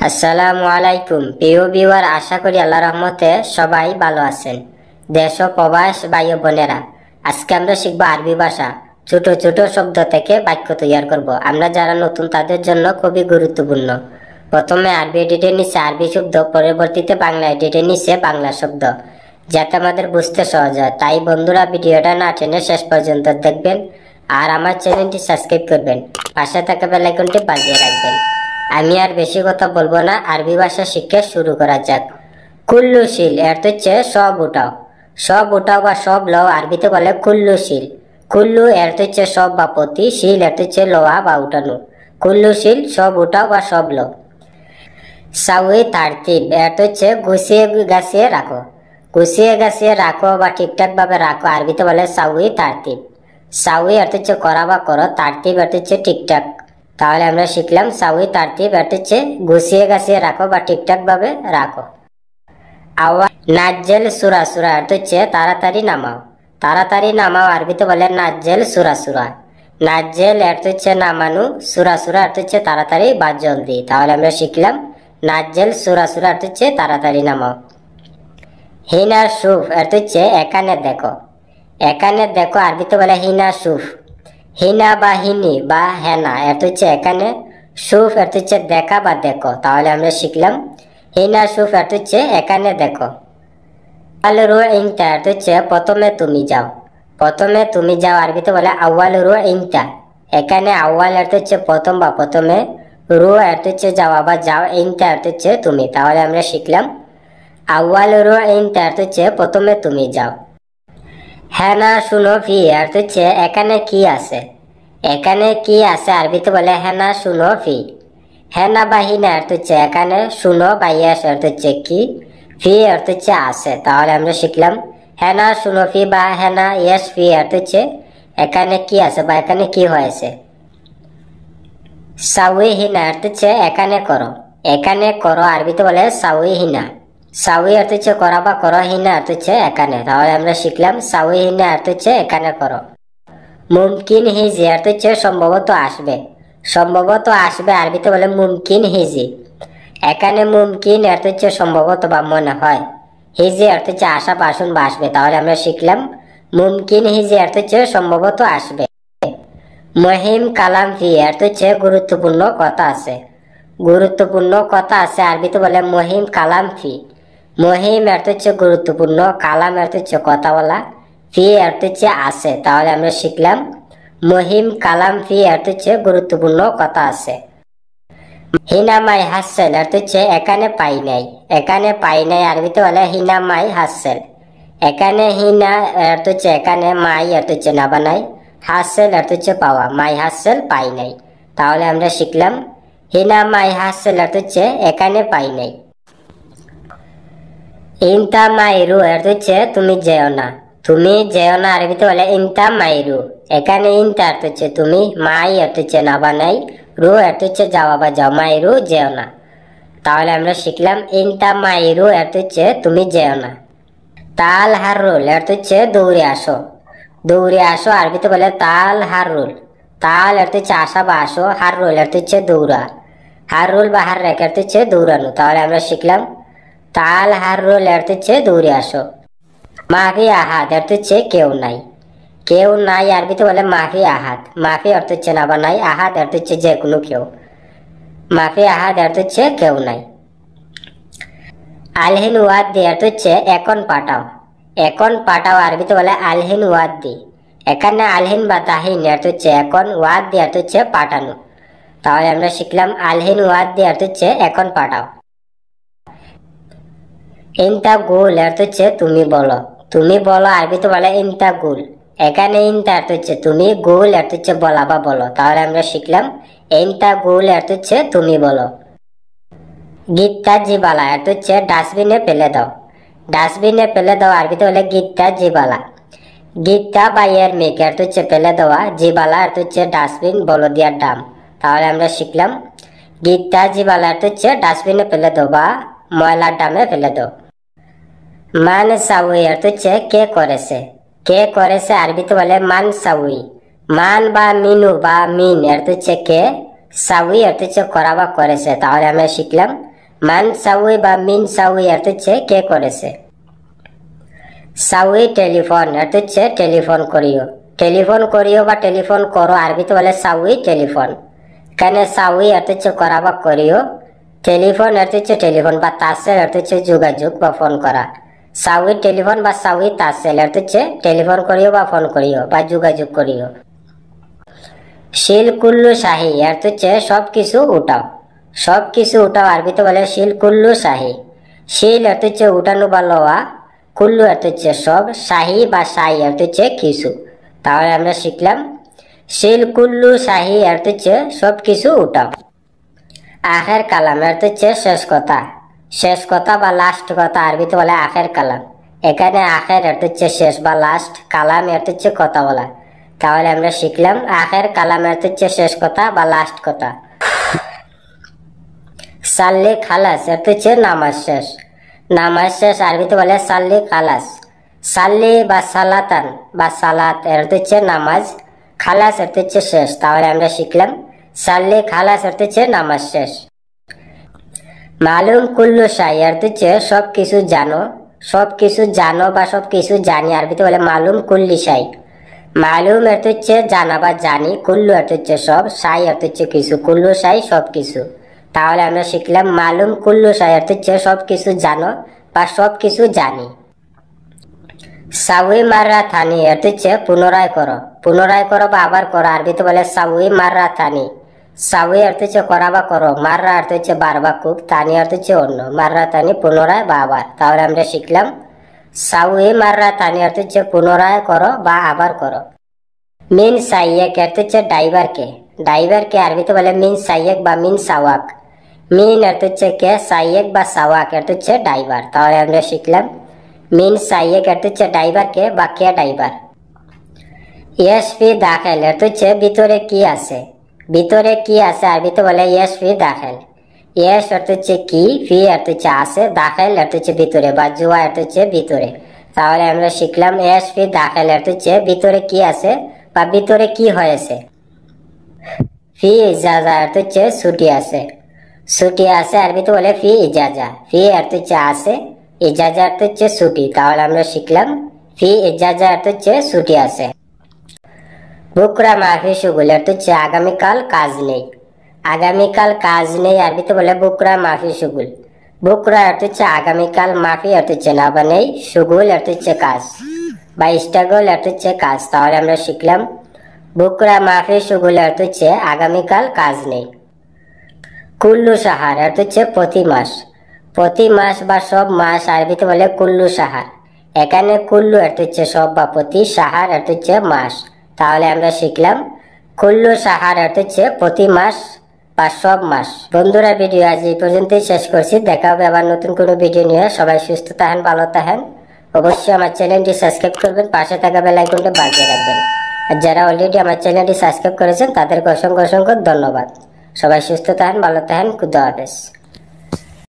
আসসালামু আলাইকুম প্রিয় ভিউয়ার, আশা করি আল্লাহর রহমতে সবাই ভালো আছেন। দেশ ও প্রবাস ভাই ও বোনেরা, আজকে আমরা শিখবো আরবি ভাষা। ছোট ছোট শব্দ থেকে বাক্য তৈরি করব। আমরা যারা নতুন তাদের জন্য খুবই গুরুত্বপূর্ণ। প্রথমে আরবি এডিটের নিচে আরবি শব্দ, পরবর্তীতে বাংলা এডিটের নিচে বাংলা শব্দ, যাতে আমাদের বুঝতে সহজ হয়। তাই বন্ধুরা, ভিডিওটা না টেনে শেষ পর্যন্ত দেখবেন আর আমার চ্যানেলটি সাবস্ক্রাইব করবেন, পাশে থাকা বেল আইকনটি বাজিয়ে রাখবেন। আমি আর বেশি কথা বলবো না, আরবি ভাষা শিক্ষা শুরু করা যাক। কুল্লু শিল এর হচ্ছে সব উঠাও। সব উঠাও বা সব লও আরবিতে বলে কুল্লু শিল। কুল্লু এর হচ্ছে সব বা প্রতি, শিল এর হচ্ছে লোয়া বা উঠানো। কুল্লু শিল সব উঠাও বা সব লও। সাউই তারতিব এর হচ্ছে গুছিয়ে গাছিয়ে রাখো। গুছিয়ে গাছিয়ে রাখো বা ঠিকঠাক ভাবে রাখো আরবিতে বলে সাউই তারতিব। সাউই এর হচ্ছে করা বা করো, তারতিব এর হচ্ছে ঠিকঠাক। তাহলে আমরা শিখলাম সাউই তারতিব এর হচ্ছে গুছিয়ে গাছিয়ে রাখো বা ঠিকঠাক ভাবে রাখো। আওয়া নাজ্জেল সুরা সুরা এর হচ্ছে তাড়াতাড়ি নামাও। তাড়াতাড়ি নামাও আরবিতে বলে নাজ্জেল সুরা সুরা। নাজ্জেল এর হচ্ছে নামানো, সুরা সুরা এর হচ্ছে তাড়াতাড়ি বা জলদি। তাহলে আমরা শিখলাম নাজ্জেল সুরা সুরা এর হচ্ছে তাড়াতাড়ি নামাও। হিনা সুফ এর হচ্ছে এখানে দেখো। এখানে দেখো আরবিতে বলে হিনা সুফ। হিনা বা হিনি বা হেনা এর হচ্ছে এখানে, সুফ এর হচ্ছে দেখা বা দেখো। তাহলে আমরা শিখলাম হিনা সুফ এর হচ্ছে এখানে দেখো। আওয়াল রু ইনতা এর হচ্ছে প্রথমে তুমি যাও। প্রথমে তুমি যাও আরবিতে বলে আওয়াল রু ইনতা। এখানে আওয়াল এর হচ্ছে প্রথম বা প্রথমে, রু এর হচ্ছে যাওয়া বা যাও, ইনতা এর হচ্ছে তুমি। তাহলে আমরা শিখলাম আওয়াল রু ইনতা এর হচ্ছে প্রথমে তুমি যাও। হেনা শুনো ফি এর হচ্ছে এখানে কি আছে। এখানে কি আছে আরবিতে বলে হেনা শুনো ফি। হেনা বা হিনা এর হচ্ছে এখানে, শুনো বা ইয়াস এর হচ্ছে কি, ফি এর হচ্ছে আছে। তাহলে আমরা শিখলাম হেনা শুনো ফি বা হেনা ইয়াস ফি এর হচ্ছে এখানে কি আছে বা এখানে কি হয়েছে। সাউই হিনা এর হচ্ছে এখানে করো। এখানে করো আরবিতে বলে সাউই হিনা। সাউই এর হচ্ছে করা বা করো, হিনা এর হচ্ছে এখানে। তাহলে আমরা শিখলাম সাউই হিনা এর হচ্ছে এখানে করো। মুমকিন হিজি এর হচ্ছে সম্ভবত আসবে। সম্ভবত আসবে আরবিতে বলে মুমকিন হিজি। এখানে মুমকিন এর হচ্ছে সম্ভবত বা মনে হয়, হিজি এর হচ্ছে আসা বা আসুন বা আসবে। তাহলে আমরা শিখলাম মুমকিন হিজি এর হচ্ছে সম্ভবত আসবে। মহিম কালাম ফি এর হচ্ছে গুরুত্বপূর্ণ কথা আছে। গুরুত্বপূর্ণ কথা আছে আরবিতে বলে মহিম কালাম ফি। মহিম এর হচ্ছে গুরুত্বপূর্ণ, কালাম এর হচ্ছে কথা বলা, ফি এর হচ্ছে আছে। তাহলে আমরা শিখলাম মহিম কালাম ফি এর হচ্ছে গুরুত্বপূর্ণ কথা আছে। হিনা মাই হাসেল এর হচ্ছে এখানে পাই নাই। এখানে পাই নাই আরবিতে বলে হিনা মাই হাসেল। এখানে হিনা এর হচ্ছে এখানে, মাই এর হচ্ছে না বানাই, হাসেল এর হচ্ছে পাওয়া, মাই হাসেল পাই নাই। তাহলে আমরা শিখলাম হিনা মাই হাসেল এর হচ্ছে এখানে পাই নাই। ইনতা মাইরু এর হচ্ছে তুমি যেও না। তুমি যেও না আরবিতে বলে ইনতা মাইরু। এখানে ইনতা এর হচ্ছে তুমি, মাই এর হচ্ছে না বানাই, রু এর হচ্ছে যাওয়া বা যাও, মাইরু যেও না। তাহলে আমরা শিখলাম ইনতা মাইরু এর হচ্ছে তুমি যেও না। তাল হারুল এর হচ্ছে দৌড়ে আসো। দৌড়ে আসো আরবিতে বলে তাল হারুল। তাল এর হচ্ছে আসা বা আসো, হারুল এর হচ্ছে দৌড়া। হারুল বা হার রেখে এর হচ্ছে দৌড়ানো। তাহলে আমরা শিখলাম তাল হারুল এর হচ্ছে দৌড়ে আসো। মাফি আহাদ এর হচ্ছে কেউ নাই। কেউ নাই আরবিতে বলে মাফি আহাদ। মাফি অর্থ হচ্ছে না বা নাই, আহাদ অর্থ হচ্ছে যে কোনো কেউ। মাফি আহাদ অর্থ হচ্ছে কেউ নাই। আলহিন ওয়াদ্দি অর্থ হচ্ছে এখন পাঠাও। এখন পাঠাও আরবিতে বলে আলহিন ওয়াদ্দি। এখানে আলহিন বা তাহিন অর্থ হচ্ছে এখন, ওয়াদ্দি অর্থ হচ্ছে পাঠানো। তাহলে আমরা শিখলাম আলহিন ওয়াদ্দি অর্থ হচ্ছে এখন পাঠাও। ইনতা গুল অর্থ হচ্ছে তুমি বলো। তুমি বলো আরবিতে বলে ইনতা গুল। এখানে ইনতা অর্থ হচ্ছে তুমি, গুল অর্থ হচ্ছে বলা বা বলো। তাহলে আমরা শিখলাম ইনতা গুল অর্থ হচ্ছে তুমি বলো। গীতা জিবালা অর্থ হচ্ছে ডাস্টবিনে ফেলে দাও। ডাস্টবিনে ফেলে দাও আরবিতে বলে গীতা জিবালা। গীতা বা এর মেক অর্থ হচ্ছে ফেলে দেওয়া, জিবালা অর্থ হচ্ছে ডাস্টবিন, বলদিয়ার ডাম। তাহলে আমরা শিখলাম গীতা জিবালা অর্থ হচ্ছে ডাস্টবিনে ফেলে দাও বা ময়লার ডামে ফেলে দাও। মান সাউই অর্থ হচ্ছে কে করেছে। কে করেছে আরবিতে বলে মান সাউই। মান বা মিনু বা মিন অর্থ হচ্ছে কে, সাউই অর্থ হচ্ছে করা বা করেছে। তাহলে আমরা শিখলাম মান সাউই বা মিন সাউই অর্থ হচ্ছে কে করেছে। সাউই টেলিফোন অর্থ হচ্ছে টেলিফোন করিও। টেলিফোন করিও বা টেলিফোন করো আরবিতে বলে সাউই টেলিফোন। এখানে সাউই অর্থ হচ্ছে করা বা করিও। টেলিফোন অর্থ হচ্ছে টেলিফোন বা তাসেল অর্থ হচ্ছে যোগাযোগ বা ফোন করা। সাউই টেলিফোন বা সাউই তাসেল অর্থ হচ্ছে টেলিফোন করিও বা ফোন করিও বা যোগাযোগ করিও। শিল কুল্লু শাহী অর্থ হচ্ছে সবকিছু উঠাও। সবকিছু উঠাও আরবিতে বলে শিল কুল্লু শাহী। শিল অর্থ হচ্ছে উঠানো বা লওয়া, কুল্লু অর্থ হচ্ছে সব, শাহী বা শাহী অর্থ হচ্ছে কিছু। তাহলে আমরা শিখলাম শিল কুল্লু শাহী অর্থ হচ্ছে সবকিছু উঠাও। আখের কালাম অর্থ হচ্ছে শেষ কথা। শেষ কথা বা লাস্ট কথা আরবিতে বলে আখের কালাম। এখানে আখের অর্থ হচ্ছে শেষ বা লাস্ট, কালাম অর্থ হচ্ছে কথা বলা। তাহলে আমরা শিখলাম আখের কালাম অর্থ হচ্ছে শেষ কথা বা লাস্ট কথা। সাল্লি খালাস অর্থ হচ্ছে নামাজ শেষ। নামাজ শেষ আরবিতে বলে সাল্লি খালাস। সাল্লি বা সালাতান বা সালাত অর্থ হচ্ছে নামাজ, খালাস অর্থ হচ্ছে শেষ। তাহলে আমরা শিখলাম সাল্লি খালাস অর্থ হচ্ছে নামাজ শেষ। মালুম কুল্লু শাই অর্থ হচ্ছে সবকিছু জানো। সবকিছু জানো বা সবকিছু জানি আরবিতে বলে মালুম কুল্লি শাই। মালুম অর্থ হচ্ছে জানা বা জানি, কুল্লু অর্থ হচ্ছে সব, শাই অর্থ হচ্ছে কিছু, কুল্লু শাই সবকিছু। তাহলে আমরা শিখলাম মালুম কুল্লু শাই অর্থ হচ্ছে সবকিছু জানো বা সবকিছু জানি। সাউই মাররা থানি অর্থ হচ্ছে পুনরায় করো। পুনরায় করো বা আবার করো আরবিতে বলে সাউই মাররা থানি। সাউই অর্থ হচ্ছে করা বা করো, মাররা অর্থ হচ্ছে বার বা খুব, থানি অর্থ হচ্ছে অন্য, মাররা থানি পুনরায় বা আবার। তাহলে আমরা শিখলাম সাউই মাররা থানি অর্থ হচ্ছে পুনরায় করো বা আবার করো। মিন সাইয়েক অর্থ হচ্ছে ড্রাইভারকে। ড্রাইভারকে আরবিতে বলে মিন সাইয়েক বা মিন সাওয়াক। মিন অর্থ হচ্ছে কে, সাইয়েক বা সাওয়াক অর্থ হচ্ছে ড্রাইভার। তাহলে আমরা শিখলাম মিন সাইয়েক অর্থ হচ্ছে ড্রাইভারকে বা কে ড্রাইভার। ইয়েস ফি দাখেল অর্থ হচ্ছে ভিতরে কি আছে। ভিতরে কি আছে আরবিতে বলে ইয়েস ফি দাখেল। ইয়েস অর্থ হচ্ছে কি, ফি অর্থ হচ্ছে আছে, দাখেল অর্থ হচ্ছে ভিতরে বা জুয়া অর্থ হচ্ছে ভিতরে। তাহলে আমরা শিখলাম ইয়েস ফি দাখেল অর্থ হচ্ছে ভিতরে কি আছে বা ভিতরে কি হয়েছে। ফি ইজাজা অর্থ হচ্ছে ছুটি আছে। ছুটি আছে আরবিতে বলে ফি ইজাজা। ফি অর্থ হচ্ছে আছে, ইজাজা অর্থ হচ্ছে ছুটি। তাহলে আমরা শিখলাম ফি ইজাজা অর্থ হচ্ছে ছুটি আছে। বুকরা মাফি শুগুল অর্থ হচ্ছে আগামীকাল কাজ নেই। আগামীকাল কাজ নেই আরবিতে বলে বুকরা মাফি শুগুল। বুকরা অর্থ হচ্ছে আগামীকাল, মাফি অর্থ হচ্ছে না বা নেই, শুগুল অর্থ হচ্ছে কাজ বা স্ট্রাগল অর্থ হচ্ছে কাজ। তাহলে আমরা শিখলাম বুকরা মাফি শুগুল অর্থ হচ্ছে আগামীকাল কাজ নেই। কুল্লু সাহার অর্থ হচ্ছে প্রতি মাস। প্রতি মাস বা সব মাস আরবিতে বলে কুল্লু সাহার। এখানে কুল্লু অর্থ হচ্ছে সব বা প্রতি, সাহার অর্থ হচ্ছে মাস। তাহলে আমরা শিখলাম কুল্লু সাহার অর্থ হচ্ছে প্রতি মাস বা সব মাস। বন্ধুরা ভিডিও আজ এই পর্যন্তই শেষ করছি। দেখা হবে আবার নতুন কোনো ভিডিও নিয়ে। সবাই সুস্থ থাকেন, ভালো থাকেন। অবশ্যই আমার চ্যানেলটি সাবস্ক্রাইব করবেন, পাশে থাকা বেল আইকনটা বাজিয়ে রাখবেন। আর যারা অলরেডি আমার চ্যানেলটি সাবস্ক্রাইব করেছেন তাদেরকে অসংখ্য অসংখ্য ধন্যবাদ। সবাই সুস্থ থাকেন, ভালো থাকেন, খুদা হাফেজ।